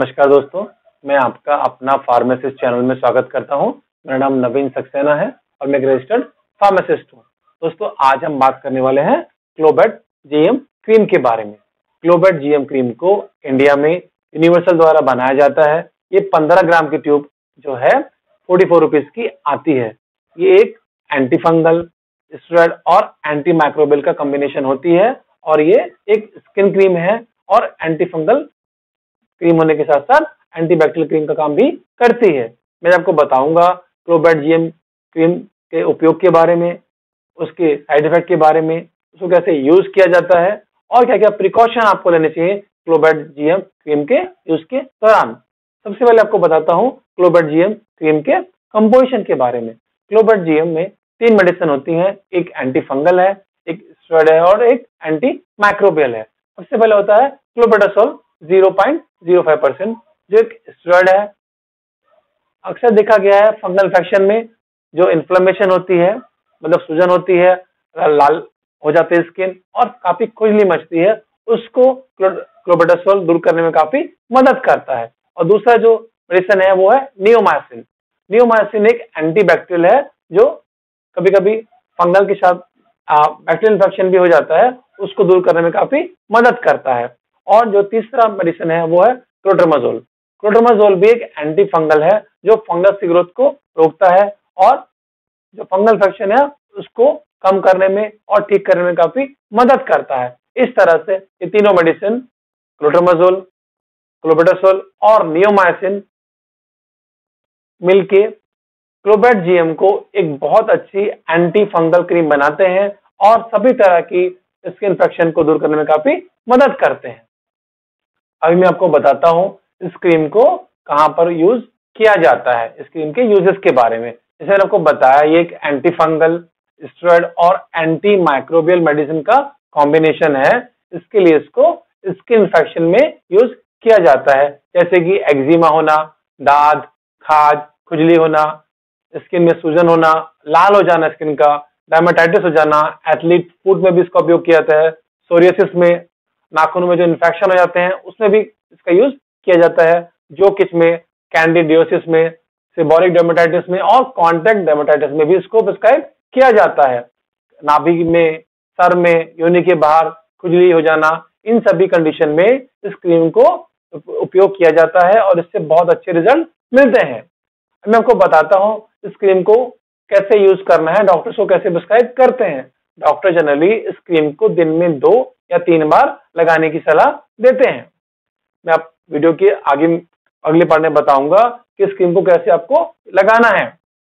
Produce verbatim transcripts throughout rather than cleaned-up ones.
नमस्कार दोस्तों, मैं आपका अपना फार्मासिस्ट चैनल में स्वागत करता हूं। मेरा नाम नवीन सक्सेना है और मैं एक रजिस्टर्ड फार्मासिस्ट हूं। दोस्तों, आज हम बात करने वाले हैं क्लोबेट जीएम क्रीम के बारे में। क्लोबेट जीएम क्रीम को इंडिया में यूनिवर्सल द्वारा बनाया जाता है। ये पंद्रह ग्राम की ट्यूब जो है फोर्टी फोर रुपीज की आती है। ये एक एंटी फंगल, स्टेरॉइड और एंटी माइक्रोबियल का कॉम्बिनेशन होती है और ये एक स्किन क्रीम है और एंटी फंगल क्रीम होने के साथ साथ एंटीबैक्टीरियल क्रीम का काम भी करती है। मैं आपको बताऊंगा क्लोबेट जीएम क्रीम के उपयोग के बारे में, उसके साइड इफेक्ट के बारे में, उसको कैसे यूज किया जाता है और क्या क्या प्रिकॉशन आपको लेने चाहिए क्लोबेट जीएम क्रीम के यूज के दौरान। सबसे पहले आपको बताता हूँ क्लोबेट जीएम क्रीम के कंपोजिशन के बारे में। क्लोबेट जीएम में तीन मेडिसिन होती हैं, एक एंटी फंगल है, एक स्टेरॉइड है और एक एंटी माइक्रोबियल है। सबसे पहले होता है clobetasol zero point zero five percent, जो एक स्टेरॉइड है। अक्सर देखा गया है फंगल इन्फेक्शन में जो इन्फ्लेमेशन होती है, मतलब सूजन होती है, लाल हो जाती है स्किन और काफी खुजली मचती है, उसको क्लोबेटासोल दूर करने में काफी मदद करता है। और दूसरा जो मेडिसिन है वो है नियोमायसिन। नियोमायसिन एक एंटीबैक्टीरियल है जो कभी कभी फंगल के साथ बैक्टीरियल इन्फेक्शन भी हो जाता है, उसको दूर करने में काफी मदद करता है। और जो तीसरा मेडिसिन है वो है क्लोट्रिमाजोल। क्लोट्रिमाजोल भी एक एंटी फंगल है जो फंगस की ग्रोथ को रोकता है और जो फंगल इन्फेक्शन है उसको कम करने में और ठीक करने में काफी मदद करता है। इस तरह से ये तीनों मेडिसिन क्लोट्रिमाजोल, क्लोबेटासोल और नियोमायसिन मिलके क्लोबेट जीएम को एक बहुत अच्छी एंटी फंगल क्रीम बनाते हैं और सभी तरह की स्किन इन्फेक्शन को दूर करने में काफी मदद करते हैं। अभी मैं आपको बताता हूँ इस क्रीम को कहाँ पर यूज किया जाता है, इस क्रीम के यूजेस के बारे में। जैसे मैंने आपको बताया ये एक एंटी फंगल, स्टेरॉइड और एंटी माइक्रोबियल मेडिसिन का कॉम्बिनेशन है। इसके लिए इसको स्किन इन्फेक्शन में यूज किया जाता है, जैसे कि एक्जिमा होना, दाद, खाज, खुजली होना, स्किन में सूजन होना, लाल हो जाना स्किन का, डायमेटाइटिस हो जाना, एथलीट फूड में भी इसका उपयोग किया जाता है, सोरियासिस में, नाखूनों में जो इन्फेक्शन हो जाते हैं उसमें भी इसका यूज किया जाता है, जो किस में, कैंडिडियोसिस में, सेबोरिक डर्मेटाइटिस में और कॉन्टैक्ट डर्मेटाइटिस में भी इसको प्रिस्क्राइब किया जाता है। नाभि में, सर में, योनि के बाहर खुजली हो जाना, इन सभी कंडीशन में इस क्रीम को उपयोग किया जाता है और इससे बहुत अच्छे रिजल्ट मिलते हैं। मैं आपको बताता हूँ इस क्रीम को कैसे यूज करना है, डॉक्टर्स को कैसे प्रिस्क्राइब करते हैं। डॉक्टर जनरली इस क्रीम को दिन में दो या तीन बार लगाने की सलाह देते हैं। मैं आप वीडियो के आगे अगले पार्ट में बताऊंगा कि इस क्रीम को कैसे आपको लगाना है।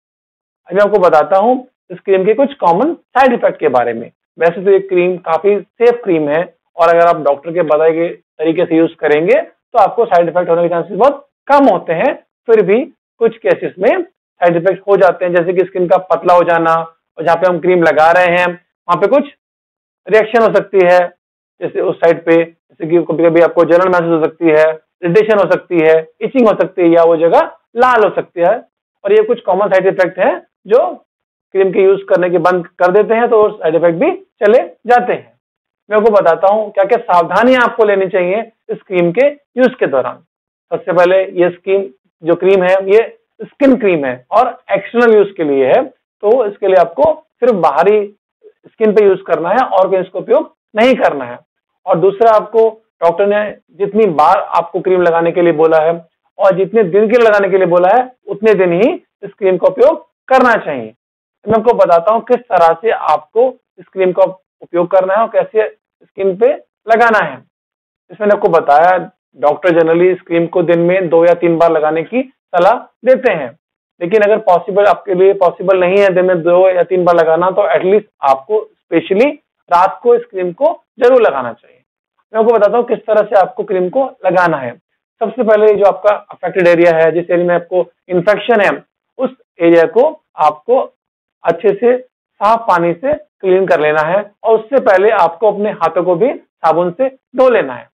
मैं आपको बताता हूं इस क्रीम के कुछ कॉमन साइड इफेक्ट के बारे में। वैसे तो ये क्रीम काफी सेफ क्रीम है और अगर आप डॉक्टर के बताए गए तरीके से यूज करेंगे तो आपको साइड इफेक्ट होने के चांसेस बहुत कम होते हैं। फिर भी कुछ केसेस में साइड इफेक्ट हो जाते हैं, जैसे कि स्किन का पतला हो जाना और जहाँ पे हम क्रीम लगा रहे हैं वहां पे कुछ रिएक्शन हो सकती है, जैसे उस साइड पे, जैसे कि कभी कभी आपको जलन महसूस हो सकती है, इरिटेशन हो सकती है, इचिंग हो सकती है या वो जगह लाल हो सकती है। और ये कुछ कॉमन साइड इफेक्ट हैं जो क्रीम के यूज करने के बंद कर देते हैं तो साइड इफेक्ट भी चले जाते हैं। मैं आपको बताता हूँ क्या क्या सावधानियां आपको लेनी चाहिए इस क्रीम के यूज के दौरान। सबसे पहले ये स्किन जो क्रीम है ये स्किन क्रीम है और एक्सटर्नल यूज के लिए है, तो इसके लिए आपको सिर्फ बाहरी स्किन पे यूज करना है और कहीं इसका उपयोग नहीं करना है। और दूसरा, आपको डॉक्टर ने जितनी बार आपको क्रीम लगाने के लिए बोला है और जितने दिन के लिए लगाने के लिए बोला है उतने दिन ही इस क्रीम का उपयोग करना चाहिए। मैं आपको बताता हूँ किस तरह से आपको इस क्रीम का उपयोग करना है और कैसे स्किन पे लगाना है। इसमें आपको बताया डॉक्टर जनरली इस क्रीम को दिन में दो या तीन बार लगाने की सलाह देते हैं, लेकिन अगर पॉसिबल आपके लिए पॉसिबल नहीं है दिन में दो या तीन बार लगाना तो एटलीस्ट आपको स्पेशली रात को इस क्रीम को जरूर लगाना चाहिए। मैं आपको बताता हूँ किस तरह से आपको क्रीम को लगाना है। सबसे पहले जो आपका अफेक्टेड एरिया है, जिस एरिया में आपको इन्फेक्शन है, उस एरिया को आपको अच्छे से साफ पानी से क्लीन कर लेना है और उससे पहले आपको अपने हाथों को भी साबुन से धो लेना है।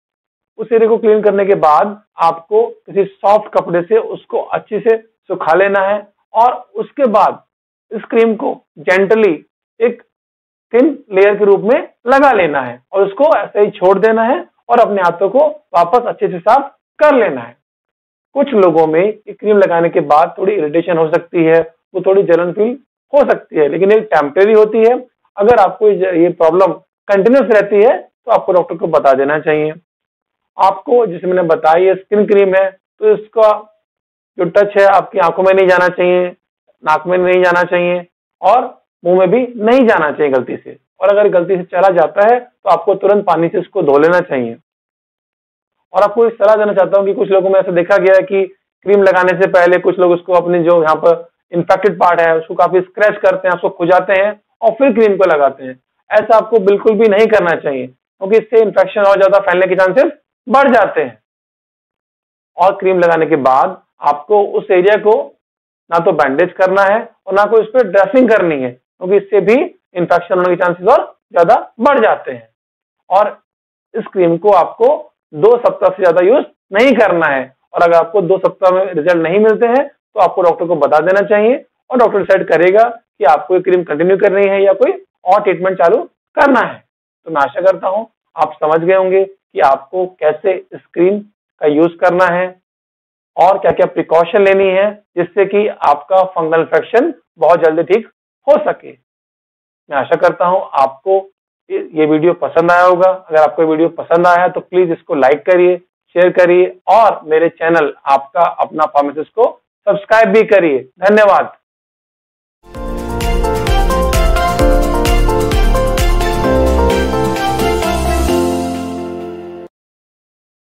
उस एरिया को क्लीन करने के बाद आपको किसी सॉफ्ट कपड़े से उसको अच्छे से सुखा लेना है और उसके बाद इस क्रीम को जेंटली एक थिन लेयर के रूप में लगा लेना है और उसको ऐसे ही छोड़ देना है और अपने हाथों को वापस अच्छे से साफ कर लेना है। कुछ लोगों में ये क्रीम लगाने के बाद थोड़ी इरिटेशन हो सकती है, वो थोड़ी जलन फील हो सकती है, लेकिन ये टेम्परेरी होती है। अगर आपको ये प्रॉब्लम कंटिन्यूस रहती है तो आपको डॉक्टर को बता देना चाहिए। आपको जैसे मैंने बताया ये स्किन क्रीम है, तो इसका जो टच है आपकी आंखों में नहीं जाना चाहिए, नाक में नहीं जाना चाहिए और मुंह में भी नहीं जाना चाहिए गलती से। और अगर गलती से चला जाता है तो आपको तुरंत पानी से इसको धो लेना चाहिए। और आपको इस सलाह देना चाहता हूँ कि कुछ लोगों में ऐसा देखा गया है कि क्रीम लगाने से पहले कुछ लोग उसको अपने जो यहाँ पर इन्फेक्टेड पार्ट है उसको काफी स्क्रैच करते हैं, उसको खुजाते हैं और फिर क्रीम को लगाते हैं। ऐसा आपको बिल्कुल भी नहीं करना चाहिए, क्योंकि इससे इन्फेक्शन और ज्यादा फैलने के चांसेस बढ़ जाते हैं। और क्रीम लगाने के बाद आपको उस एरिया को ना तो बैंडेज करना है और ना कोई उस पर ड्रेसिंग करनी है, क्योंकि इससे भी इन्फेक्शन होने के चांसेस और ज्यादा बढ़ जाते हैं। और इस क्रीम को आपको दो सप्ताह से ज्यादा यूज नहीं करना है। और अगर आपको दो सप्ताह में रिजल्ट नहीं मिलते हैं तो आपको डॉक्टर को बता देना चाहिए और डॉक्टर डिसाइड करेगा कि आपको ये क्रीम कंटिन्यू करनी है या कोई और ट्रीटमेंट चालू करना है। तो मैं आशा करता हूं आप समझ गए होंगे कि आपको कैसे इस क्रीम का यूज करना है और क्या क्या प्रिकॉशन लेनी है, जिससे कि आपका फंगल इन्फेक्शन बहुत जल्दी ठीक हो सके। मैं आशा करता हूं आपको ये वीडियो पसंद आया होगा। अगर आपको वीडियो पसंद आया तो प्लीज इसको लाइक करिए, शेयर करिए और मेरे चैनल आपका अपना फार्मासिस्ट को सब्सक्राइब भी करिए। धन्यवाद।